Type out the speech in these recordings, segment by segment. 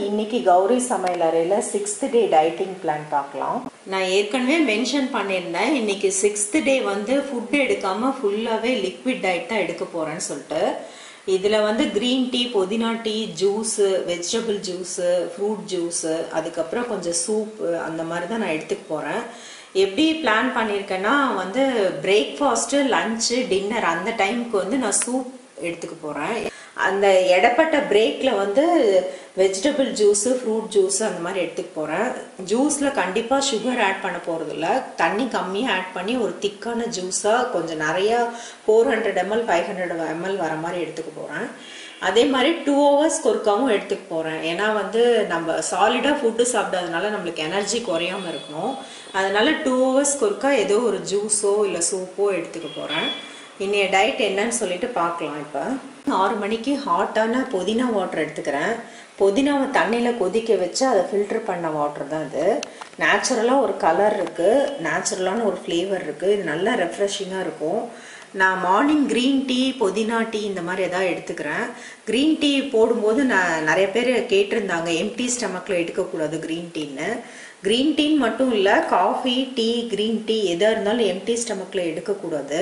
இன்னைக்கு கௌரி சமையல் அறையில 6th டே டயட்டிங் பிளான் பார்க்கலாம். நான் ஏற்கனவே மென்ஷன் பண்ணியிருந்தேன், இன்னைக்கு 6th டே வந்து ஃபுட் எடுக்காம ஃபுல்லாவே லிக்விட் டயட் தான் எடுக்க போறேன்னு சொல்லிட்டு. இதுல வந்து கிரீன் டீ, புதினா tea, juice, vegetable juice, fruit juice, அதுக்கப்புறம் கொஞ்சம் சூப், அந்த மாதிரி தான் நான் எடுத்துக்க போறேன். எப்படி பிளான் பண்ணியிருக்கேன்னா வந்து பிரேக்ஃபாஸ்ட், லஞ்சு, டின்னர் அந்த டைமுக்கு வந்து நான் சூப் எடுத்துக்க போறேன். அந்த இடப்பட்ட பிரேக்ல வந்து வெஜிடபிள் ஜூஸ், ஃப்ரூட் ஜூஸ் அந்த மாதிரி எடுத்துக்க போறேன். ஜூஸ்ல கண்டிப்பா சுகர் ஆட் பண்ண போறது இல்ல, தண்ணி கம்மியா ஆட் பண்ணி ஒரு திக்கான ஜூஸா கொஞ்சம் நிறைய 400 ml 500 ml வர மாதிரி எடுத்துக்க போறேன். அதே மாதிரி 2 hours ஒருக்காவும் எடுத்துக்க போறேன். ஏன்னா வந்து நம்ம சாலிடா ஃபுட்டு சாப்பிடாதனால நம்மளுக்கு எனர்ஜி குறையாம இருக்கணும். அதனால 2 hours ஒருக்கா ஏதோ ஒரு ஜூஸோ இல்லை சூப்போ எடுத்துக்க போறேன். இன்னைய டயட் என்னன்னு சொல்லிட்டு பார்க்கலாம். இப்போ 6 மணிக்கு ஹாட்டான புதினா வாட்டர் எடுத்துக்கிறேன். புதினாவை தண்ணியில் கொதிக்க வச்சு அதை ஃபில்டர் பண்ண வாட்டர் தான் இது. நேச்சுரலாக ஒரு கலர் இருக்குது, நேச்சுரலான ஒரு ஃப்ளேவர் இருக்குது. இது நல்லா ரெஃப்ரெஷிங்காக இருக்கும். நான் மார்னிங் க்ரீன் டீ, புதினா டீ இந்த மாதிரி எதாவது எடுத்துக்கிறேன். க்ரீன் டீ போடும்போது நான் நிறைய பேர் கேட்டிருந்தாங்க, எம்டி ஸ்டமக்கில் எடுக்கக்கூடாது க்ரீன் டீன்னு. க்ரீன் டீன்னு மட்டும் இல்லை, காஃபி, டீ, க்ரீன் டீ எதாக இருந்தாலும் எம்டி ஸ்டமக்கில் எடுக்கக்கூடாது.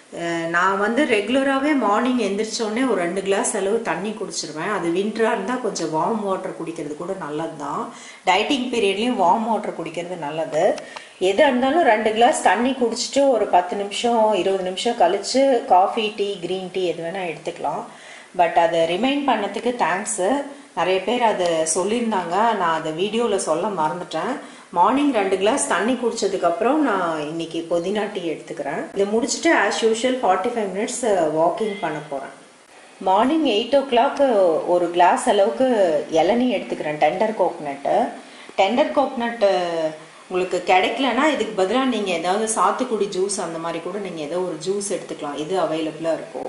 நான் வந்து ரெகுலராகவே மார்னிங் எந்திரிச்சோடனே ஒரு 2 கிளாஸ் அளவு தண்ணி குடிச்சிருவேன். அது வின்டராக இருந்தால் கொஞ்சம் வார்ம் வாட்டர் குடிக்கிறது கூட நல்லது தான். டயட்டிங் பீரியட்லேயும் வார்ம் வாட்டர் குடிக்கிறது நல்லது. எதாக இருந்தாலும் 2 கிளாஸ் தண்ணி குடிச்சிட்டு ஒரு 10 நிமிஷம் 20 நிமிஷம் கழித்து காஃபி, டீ, க்ரீன் டீ எது வேணால் எடுத்துக்கலாம். பட் அதை ரிமைண்ட் பண்ணதுக்கு தேங்க்ஸு. நிறைய பேர் அதை சொல்லியிருந்தாங்க, நான் அதை வீடியோவில் சொல்ல மறந்துட்டேன். மார்னிங் 2 கிளாஸ் தண்ணி குடிச்சதுக்கப்புறம் நான் இன்னைக்கு புதினா டீ எடுத்துக்கிறேன். இதை முடிச்சுட்டு ஆஸ் யூஷுவல் 45 மினிட்ஸ் வாக்கிங் பண்ண போகிறேன். மார்னிங் 8 o'clock ஒரு கிளாஸ் அளவுக்கு இளநீ எடுத்துக்கிறேன், டெண்டர் கோக்னட்டு. டெண்டர் கோக்னட்டு உங்களுக்கு கிடைக்கலன்னா இதுக்கு பதிலாக நீங்கள் ஏதாவது சாத்துக்குடி ஜூஸ் அந்த மாதிரி கூட நீங்கள் ஏதோ ஒரு ஜூஸ் எடுத்துக்கலாம், இது அவைலபிளாக இருக்கும்.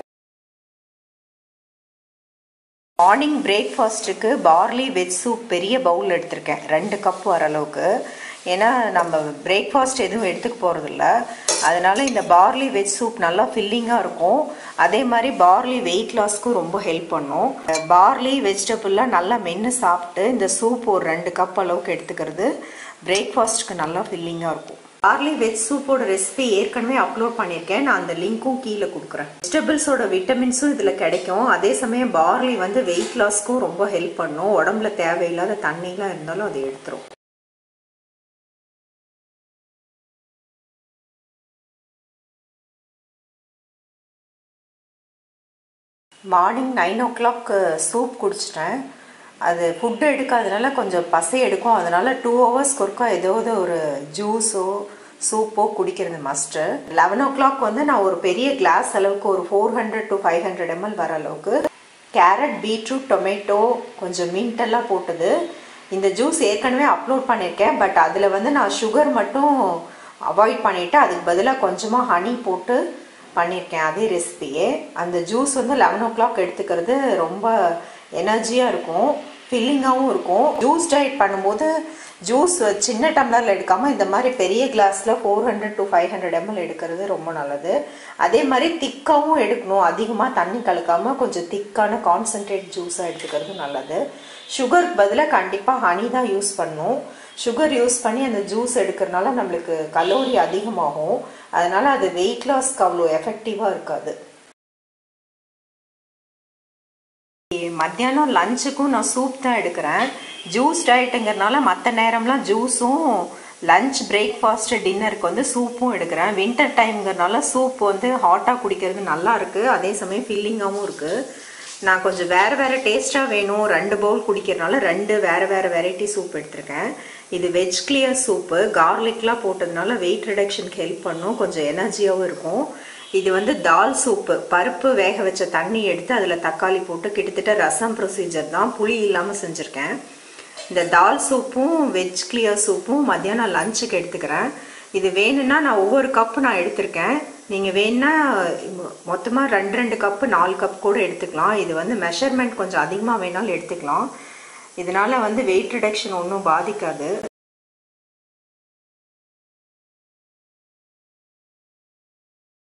மார்னிங் பிரேக்ஃபாஸ்ட்டுக்கு பார்லி வெஜ் சூப் பெரிய பவுல் எடுத்திருக்கேன், 2 கப் வர அளவுக்கு. ஏன்னா நம்ம பிரேக்ஃபாஸ்ட் எதுவும் எடுத்துக்க போகிறதில்ல, அதனால இந்த பார்லி வெஜ் சூப் நல்லா ஃபில்லிங்காக இருக்கும். அதே மாதிரி பார்லி வெயிட் லாஸ்க்கும் ரொம்ப ஹெல்ப் பண்ணும். பார்லி வெஜிடபிள்லாம் நல்லா மென்று சாப்பிட்டு இந்த சூப் ஒரு 2 கப் அளவுக்கு எடுத்துக்கிறது பிரேக்ஃபாஸ்ட்டுக்கு நல்லா ஃபில்லிங்காக இருக்கும். பார்லி வெஜ் சூப்போட ரெசிபி ஏற்கனவே அப்லோட் பண்ணியிருக்கேன், நான் அந்த லிங்க்கும் கீழே கொடுக்குறேன். வெஜிடபிள்ஸோட விட்டமின்ஸும் இதில் கிடைக்கும். அதே சமயம் பார்லி வந்து வெயிட் லாஸ்க்கும் ரொம்ப ஹெல்ப் பண்ணும். உடம்புல தேவையில்லாத தண்ணிலாம் இருந்தாலும் அதை எடுத்துரும். மார்னிங் 9 o'clock சூப் குடிச்சிட்டேன். அது ஃபுட்டு எடுக்காதனால கொஞ்சம் பசி எடுக்கும். அதனால 2 hours ஒருக்கா ஏதாவது ஒரு ஜூஸோ சூப்போ குடிக்கிறது மஸ்ட்டு. 11 o'clock வந்து நான் ஒரு பெரிய கிளாஸ் அளவுக்கு ஒரு 400 to 500 ml வர அளவுக்கு கேரட், பீட்ரூட், டொமேட்டோ, கொஞ்சம் மின்ட்டெல்லாம் போட்டது. இந்த ஜூஸ் ஏற்கனவே அப்லோட் பண்ணியிருக்கேன். பட் அதில் வந்து நான் சுகர் மட்டும் அவாய்ட் பண்ணிவிட்டு அதுக்கு பதிலாக கொஞ்சமாக ஹனி போட்டு பண்ணியிருக்கேன், அதே ரெசிபியே. அந்த ஜூஸ் வந்து 11 o'clock எடுத்துக்கிறது ரொம்ப எனர்ஜியாக இருக்கும், ஃபில்லிங்காகவும் இருக்கும். ஜூஸ் டயட் பண்ணும்போது ஜூஸ் சின்ன டம்ளரில் எடுக்காமல் இந்த மாதிரி பெரிய கிளாஸில் 400 to 500 ml எடுக்கிறது ரொம்ப நல்லது. அதே மாதிரி திக்காகவும் எடுக்கணும், அதிகமாக தண்ணி கலக்காமல் கொஞ்சம் திக்கான கான்சன்ட்ரேட் ஜூஸாக எடுத்துக்கிறது நல்லது. சுகருக்கு பதிலாக கண்டிப்பாக ஹனி தான் யூஸ் பண்ணணும். சுகர் யூஸ் பண்ணி அந்த ஜூஸ் எடுக்கிறதுனால நம்மளுக்கு கலோரி அதிகமாகும். அதனால் அது வெயிட் லாஸ்க்கு அவ்வளோ எஃபெக்டிவாக இருக்காது. மத்தியானம் லஞ்சுக்கும் நான் சூப் தான் எடுக்கிறேன். ஜூஸ் டயட்டுங்கிறதுனால மற்ற நேரம்லாம் ஜூஸும், லஞ்ச், பிரேக்ஃபாஸ்ட், டின்னருக்கு வந்து சூப்பும் எடுக்கிறேன். வின்டர் டைம்ங்கிறதுனால சூப் வந்து ஹாட்டாக குடிக்கிறது நல்லா இருக்குது, அதே சமயம் ஃபில்லிங்காகவும் இருக்குது. நான் கொஞ்சம் வேறு வேறு டேஸ்ட்டாக வேணும், 2 பவுல் குடிக்கிறதுனால 2 வேறு வேறு வெரைட்டி சூப் எடுத்திருக்கேன். இது வெஜ் கிளியர் சூப்பு, கார்லிக்லாம் போட்டதுனால வெயிட் ரிடக்ஷனுக்கு ஹெல்ப் பண்ணும், கொஞ்சம் எனர்ஜியாகவும் இருக்கும். இது வந்து தால் சூப்பு, பருப்பு வேக வச்ச தண்ணி எடுத்து அதில் தக்காளி போட்டு கிட்டத்தட்ட ரசம் ப்ரொசீஜர் தான், புளி இல்லாமல் செஞ்சுருக்கேன். இந்த தால் சூப்பும் வெஜ் கிளியர் சூப்பும் மத்தியானம் லஞ்சுக்கு எடுத்துக்கிறேன். இது வேணும்னா நான் ஒவ்வொரு கப்பு நான் எடுத்திருக்கேன். நீங்கள் வேணுன்னா மொத்தமாக 2 கப்பு 4 கப் கூட எடுத்துக்கலாம். இது வந்து மெஷர்மெண்ட் கொஞ்சம் அதிகமாக வேணாலும் எடுத்துக்கலாம். இதனால் வந்து வெயிட் ரிடக்ஷன் ஒன்றும் பாதிக்காது.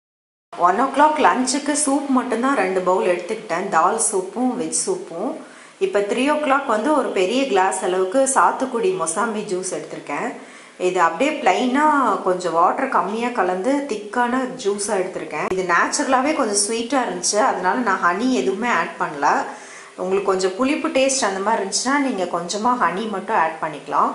1 o'clock லஞ்சுக்கு சூப் மட்டும்தான் 2 பவுல் எடுத்துக்கிட்டேன், தால் சூப்பும் வெஜ் சூப்பும். இப்போ 3 o'clock வந்து ஒரு பெரிய கிளாஸ் அளவுக்கு சாத்துக்குடி மொசாம்பி ஜூஸ் எடுத்திருக்கேன். இது அப்படியே பிளைனாக கொஞ்சம் வாட்டர் கம்மியாக கலந்து திக்கான ஜூஸாக எடுத்திருக்கேன். இது நேச்சுரலாகவே கொஞ்சம் ஸ்வீட்டாக இருந்துச்சு, அதனால நான் ஹனி எதுவுமே ஆட் பண்ணல. உங்களுக்கு கொஞ்சம் புளிப்பு டேஸ்ட் அந்த மாதிரி இருந்துச்சுன்னா நீங்கள் கொஞ்சமாக ஹனி மட்டும் ஆட் பண்ணிக்கலாம்.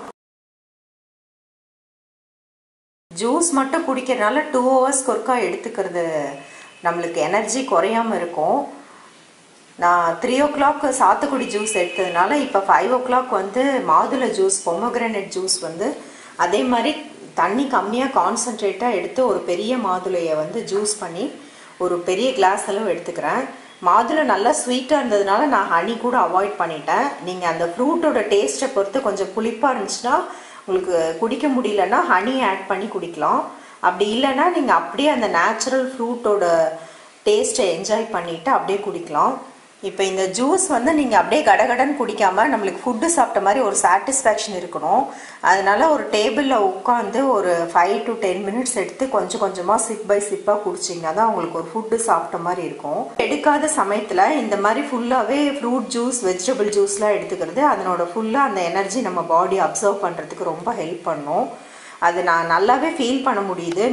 ஜூஸ் மட்டும் குடிக்கிறதுனால 2 hours ஒருக்கா எடுத்துக்கிறது நம்மளுக்கு எனர்ஜி குறையாமல் இருக்கும். நான் 3 o'clock சாத்துக்குடி ஜூஸ் எடுத்ததுனால இப்போ 5 o'clock வந்து மாதுளை ஜூஸ், பொமோகிரானேட் ஜூஸ் வந்து அதே மாதிரி தண்ணி கம்மியாக கான்சன்ட்ரேட்டாக எடுத்து ஒரு பெரிய மாதுளையை வந்து ஜூஸ் பண்ணி ஒரு பெரிய கிளாஸ் அளவு எடுத்துக்கிறேன். மாதுளை நல்லா ஸ்வீட்டாக இருந்ததுனால நான் ஹனி கூட அவாய்ட் பண்ணிட்டேன். நீங்கள் அந்த ஃப்ரூட்டோட டேஸ்ட்டை பொறுத்து கொஞ்சம் புளிப்பாக இருந்துச்சுன்னா உங்களுக்கு குடிக்க முடியலன்னா ஹனி ஆட் பண்ணி குடிக்கலாம். அப்படி இல்லைன்னா நீங்கள் அப்படியே அந்த நேச்சுரல் ஃப்ரூட்டோட டேஸ்ட்டை என்ஜாய் பண்ணிவிட்டு அப்படியே குடிக்கலாம். இப்போ இந்த ஜூஸ் வந்து நீங்கள் அப்படியே கடகடன்னு குடிக்காமல் நம்மளுக்கு ஃபுட்டு சாப்பிட்ட மாதிரி ஒரு சாட்டிஸ்ஃபேக்ஷன் இருக்கணும். அதனால ஒரு டேபிளில் உட்காந்து ஒரு 5 to 10 minutes எடுத்து கொஞ்சம் கொஞ்சமாக சிப் பை சிப்பாக குடிச்சிங்கன்னா தான் உங்களுக்கு ஒரு ஃபுட்டு சாப்பிட்ட மாதிரி இருக்கும். எடுக்காத சமயத்தில் இந்த மாதிரி ஃபுல்லாகவே ஃப்ரூட் ஜூஸ், வெஜிடபிள் ஜூஸ்லாம் எடுத்துக்கிறது அதனோட ஃபுல்லாக அந்த எனர்ஜி நம்ம பாடி அப்சர்வ் பண்ணுறதுக்கு ரொம்ப ஹெல்ப் பண்ணும். அது நான் நல்லாவே ஃபீல் பண்ண முடியுது.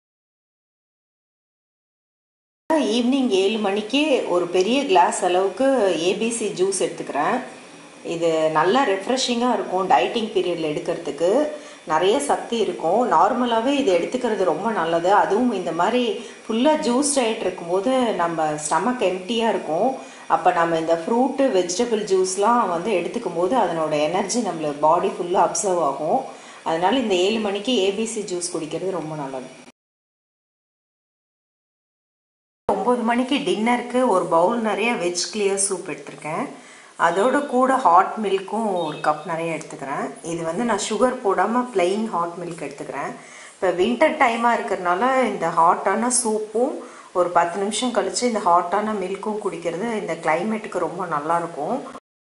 ஈவினிங் 7 மணிக்கு ஒரு பெரிய கிளாஸ் அளவுக்கு ஏபிசி ஜூஸ் எடுத்துக்கிறேன். இது நல்லா ரெஃப்ரெஷிங்காக இருக்கும். டைட்டிங் பீரியடில் எடுக்கிறதுக்கு நிறைய சக்தி இருக்கும். நார்மலாகவே இது எடுத்துக்கிறது ரொம்ப நல்லது. அதுவும் இந்த மாதிரி ஃபுல்லாக ஜூஸ் டயட் இருக்கும்போது நம்ம ஸ்டமக் எம்டியாக இருக்கும். அப்போ நம்ம இந்த ஃப்ரூட்டு, வெஜிடபிள் ஜூஸ்லாம் வந்து எடுத்துக்கும் போது அதனோட எனர்ஜி நம்மளுக்கு பாடி ஃபுல்லாக அப்சர்வ் ஆகும். அதனால இந்த 7 மணிக்கு ஏபிசி ஜூஸ் குடிக்கிறது ரொம்ப நல்லது. 9 மணிக்கு டின்னருக்கு ஒரு பவுல் நிறைய வெஜ் கிளியர் சூப் எடுத்திருக்கேன். அதோட கூட ஹாட் மில்க்கும் ஒரு கப் நிறைய எடுத்துக்கிறேன். இது வந்து நான் சுகர் போடாமல் பிளெயின் ஹாட் மில்க் எடுத்துக்கிறேன். இப்போ வின்டர் டைமாக இருக்கிறதுனால இந்த ஹாட்டான சூப்பும் ஒரு 10 நிமிஷம் கழித்து இந்த ஹாட்டான மில்க்கும் குடிக்கிறது இந்த கிளைமேட்டுக்கு ரொம்ப நல்லாயிருக்கும்.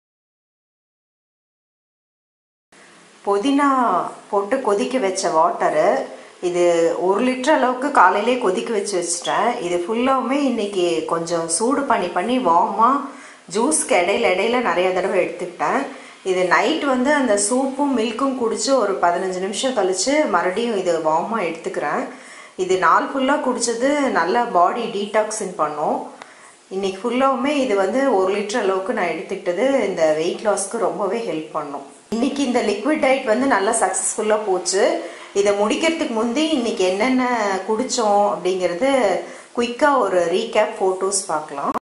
புதினா போட்டு கொதிக்க வச்ச வாட்டரு, இது 1 லிட்டர் அளவுக்கு காலையிலே கொதிக்க வச்சுட்டேன். இது ஃபுல்லாகவுமே இன்றைக்கி கொஞ்சம் சூடு பண்ணி வார்மாக ஜூஸ்க்கு இடையில நிறைய தடவை எடுத்துக்கிட்டேன். இது நைட் வந்து அந்த சூப்பும் மில்க்கும் குடித்து ஒரு 15 நிமிஷம் கழித்து மறுபடியும் இது வார்மாக எடுத்துக்கிறேன். இது நாள் ஃபுல்லாக குடித்தது நல்லா பாடி டீடாக்ஸின் பண்ணும். இன்றைக்கி ஃபுல்லாகவுமே இது வந்து 1 லிட்டர் அளவுக்கு நான் எடுத்துக்கிட்டது இந்த வெயிட் லாஸ்க்கு ரொம்பவே ஹெல்ப் பண்ணும். இன்றைக்கி இந்த லிக்விட் டயட் வந்து நல்லா சக்ஸஸ்ஃபுல்லாக போச்சு. இதை முடிக்கிறதுக்கு முந்தி இன்றைக்கி என்னென்ன குடித்தோம் அப்படிங்கிறது குயிக்காக ஒரு ரீகேப் ஃபோட்டோஸ் பார்க்கலாம்.